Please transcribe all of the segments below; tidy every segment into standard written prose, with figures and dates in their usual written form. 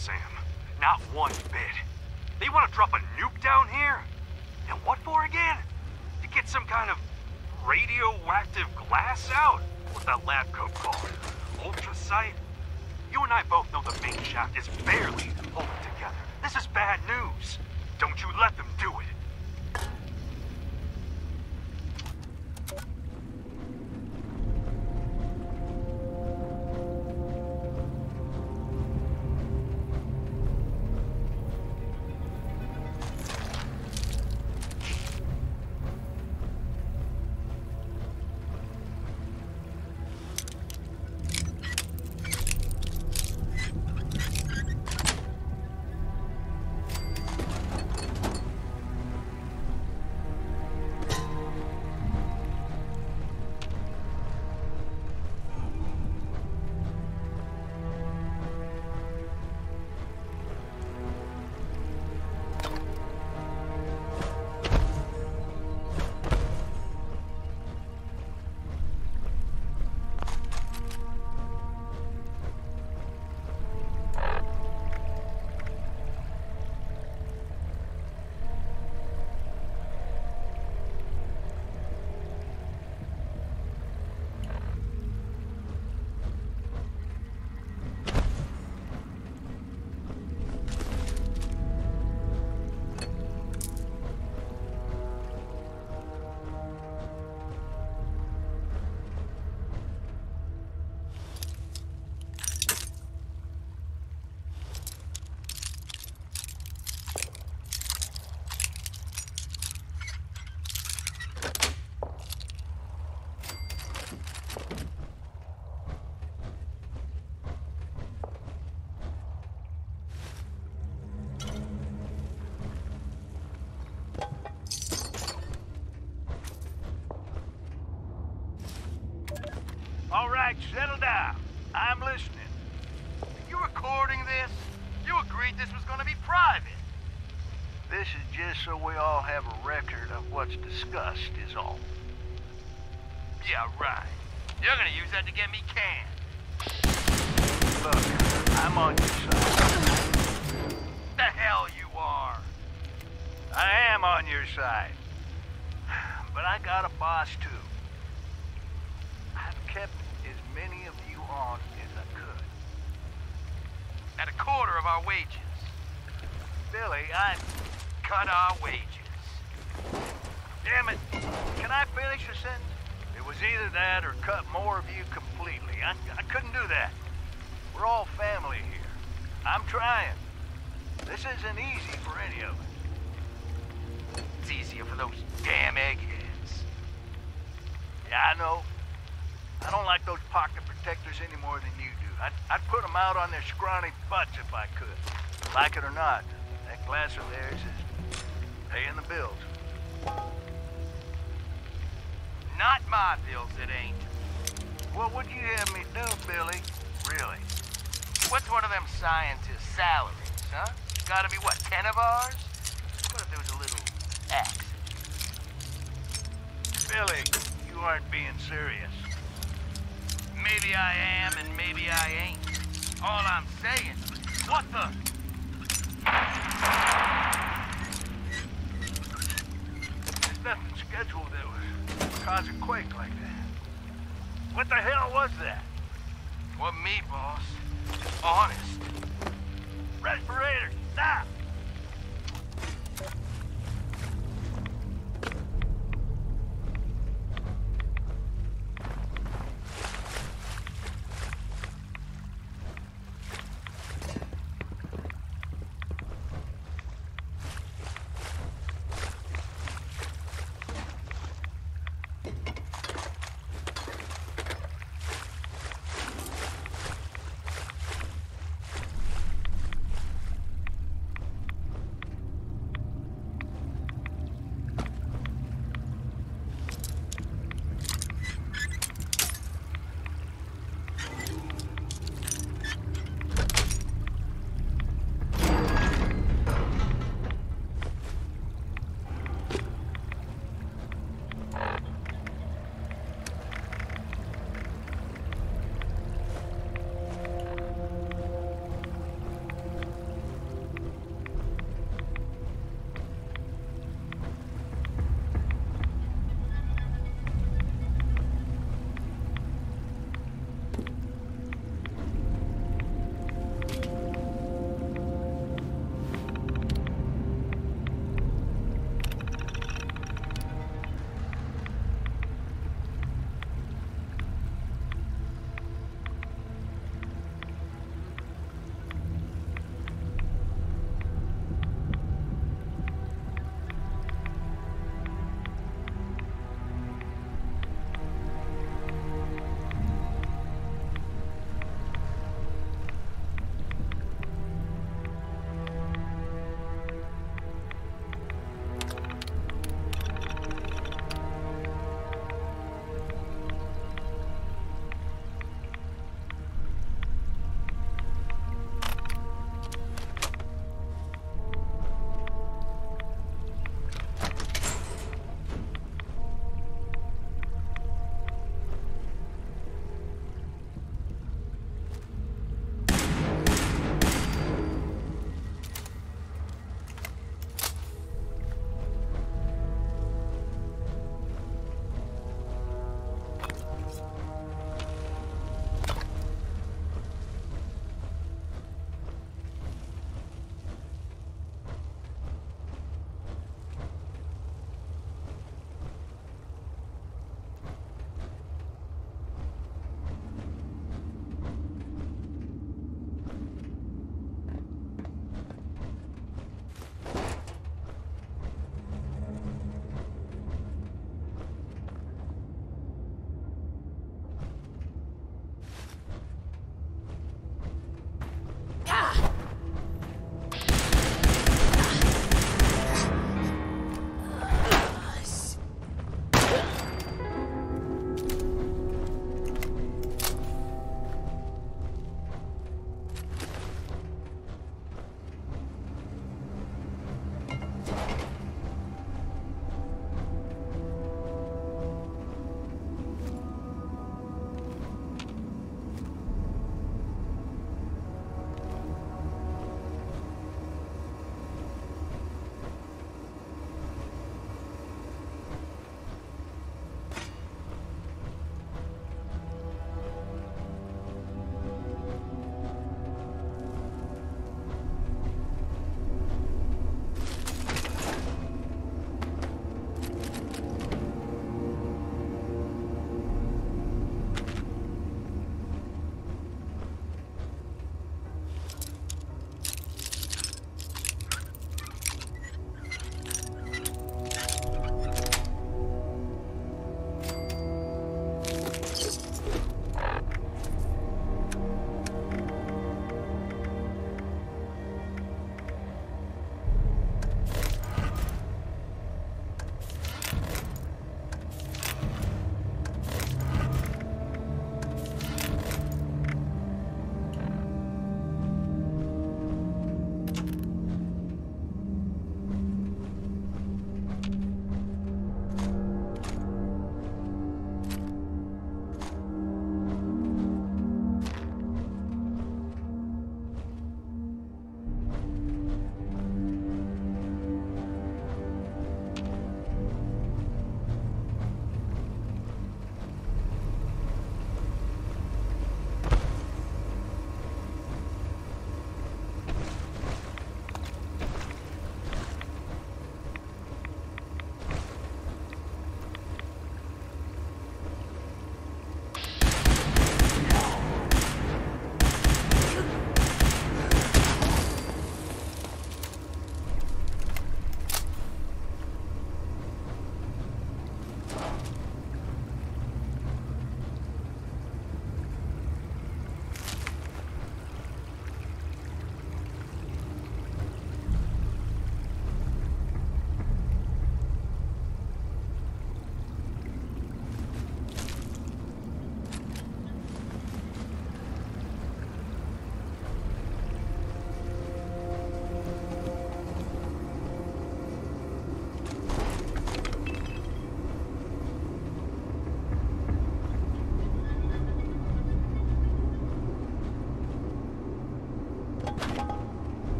Sam. Not one bit. They want to drop a nuke down here? And what for again? To get some kind of radioactive glass out? What's that lab coat called? Ultrasight? You and I both know the main shaft is barely holding together. This is bad news. Don't you let them do it. All right, settle down. I'm listening. Are you recording this? You agreed this was gonna be private. This is just so we all have a record of what's discussed, is all. Yeah, right. You're gonna use that to get me canned. Look, I'm on your side. The hell you are. I am on your side. But I got a boss, too. I've kept as many of you on as I could. At a quarter of our wages. Billy, I cut our wages. Damn it. Can I finish a sentence? It was either that or cut more of you completely. I couldn't do that. We're all family here. I'm trying. This isn't easy for any of us. It's easier for those damn eggheads. Yeah, I know. I don't like those pocket protectors any more than you do. I'd put them out on their scrawny butts if I could. Like it or not, that glass of theirs is paying the bills. Not my bills, it ain't. What would you have me do, Billy? Really? What's one of them scientists' salaries, huh? Gotta be, what, 10 of ours? What if there was a little accident? Billy, you aren't being serious. Maybe I am and maybe I ain't. All I'm saying, what the? There's nothing scheduled that would cause a quake like that. What the hell was that? What me, boss? Honest. Respirator, stop!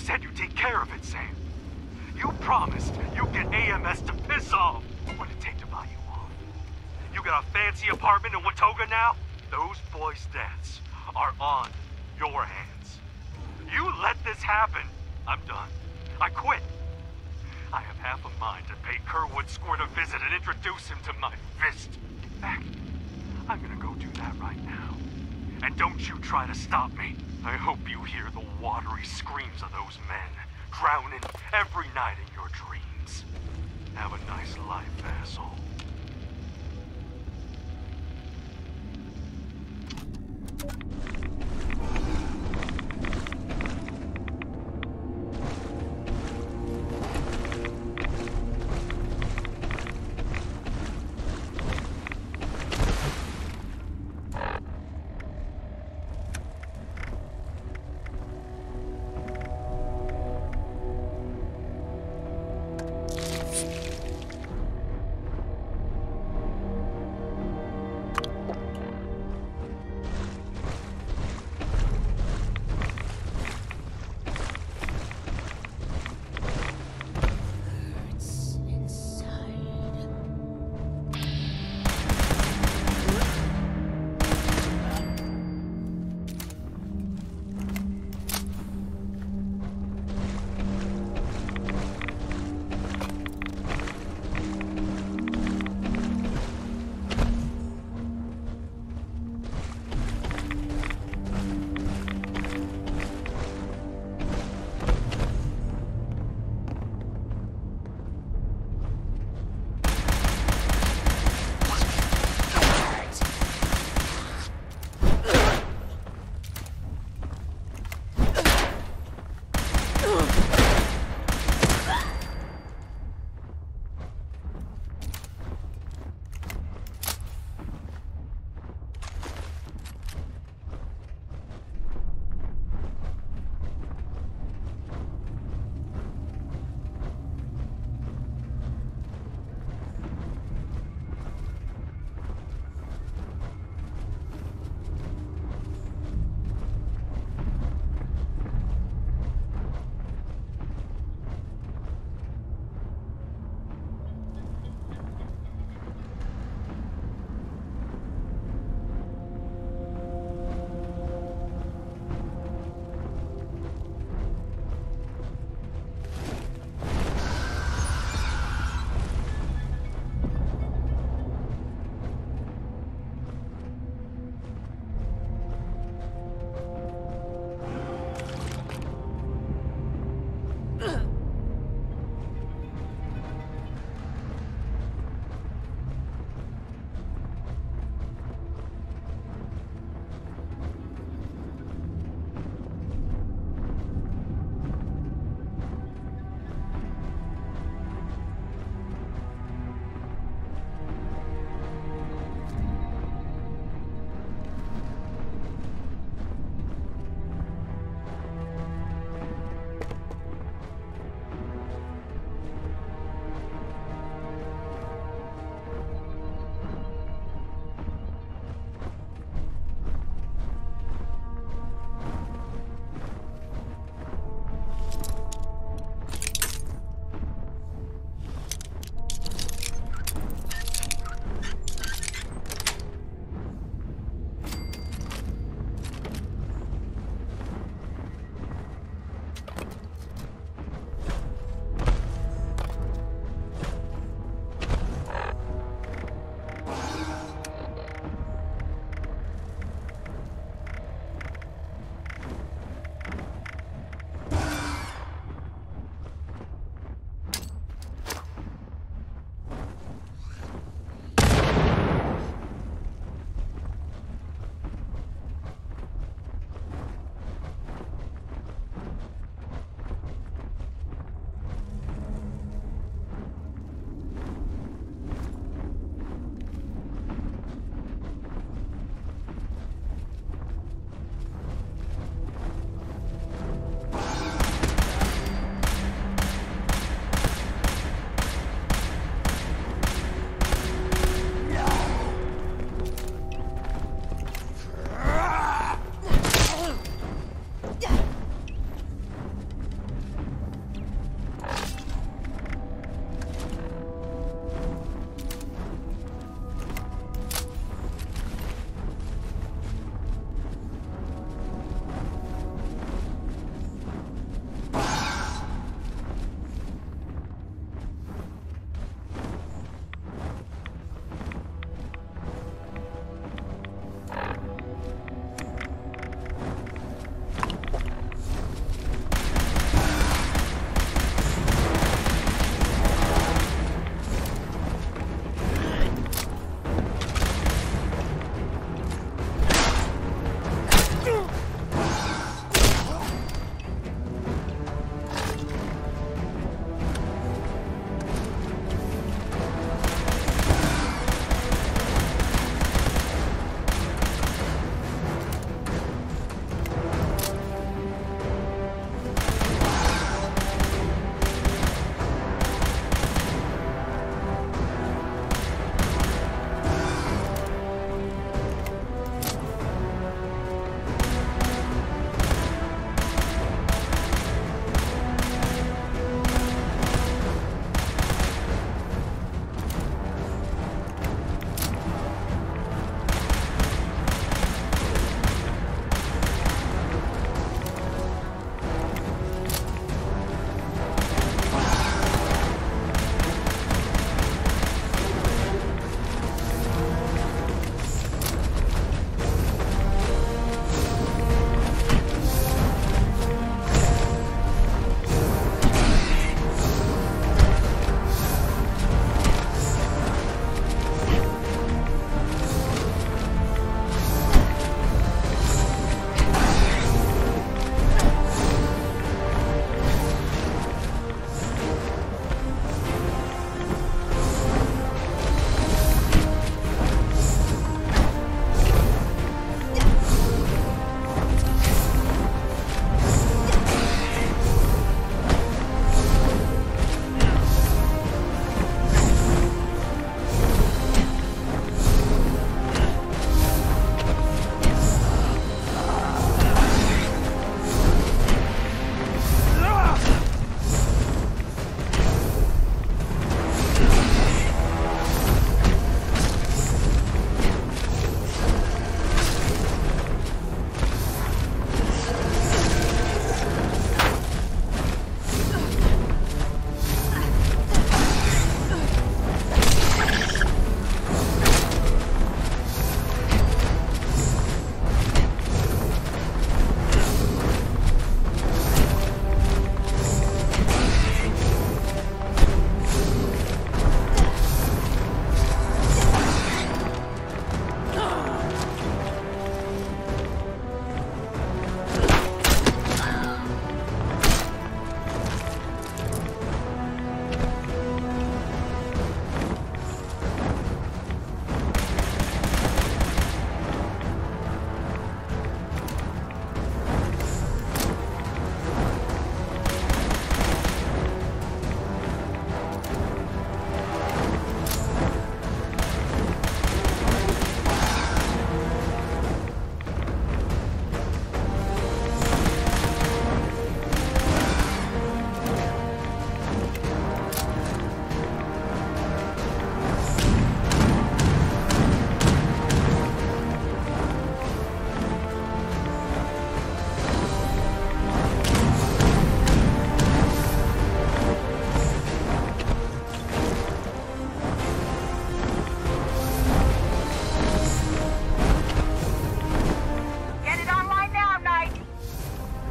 said you'd take care of it, Sam. You promised you'd get AMS to piss off. What'd it take to buy you off? You got a fancy apartment in Watoga now? Those boys' deaths are on your hands. You let this happen. I'm done. I quit. I have half a mind to pay Kerwood Squirt a visit and introduce him to my fist. In fact, I'm gonna go do that right now. And don't you try to stop me. I hope you hear the watery screams of those men, drowning every night in your dreams. Have a nice life, asshole.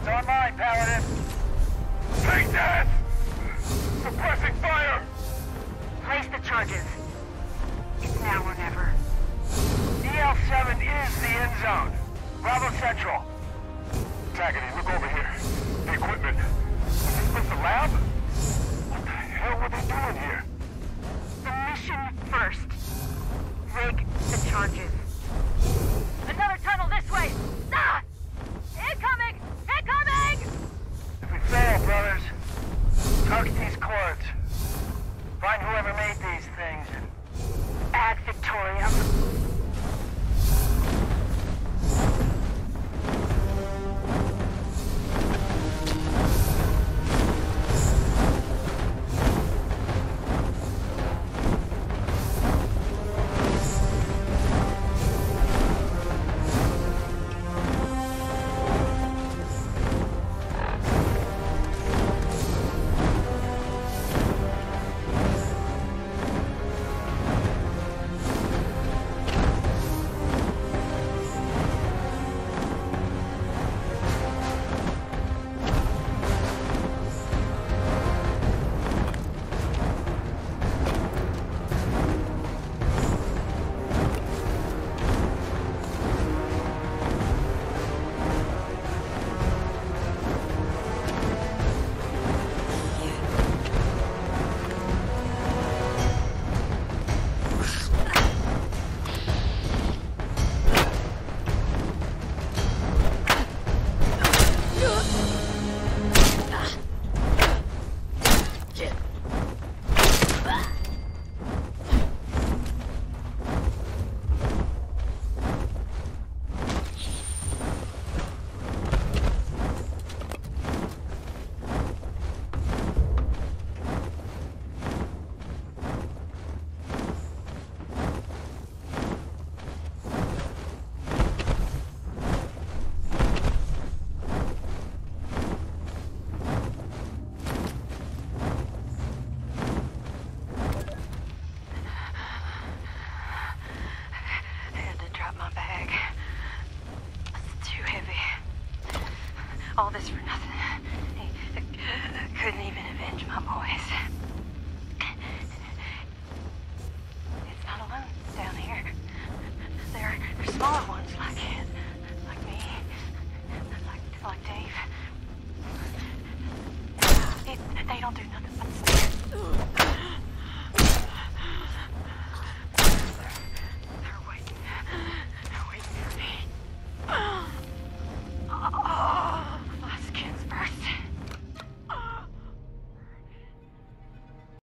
It's on mine, Paladin. Take that! Suppressing fire! Place the charges. It's now or never. DL7 is the end zone. Bravo Central. Taggity, look over here. The equipment. Is this the lab? What the hell were they doing here? The mission first. Rig the charges. Another tunnel this way! Ah! Incoming! Incoming! If we fail, brothers, target these cords. Find whoever made these things and Ad Victoriam. All this for nothing. He couldn't even avenge my boys. It's not alone down here. There are smaller ones like me, like Dave. They don't do nothing but stare.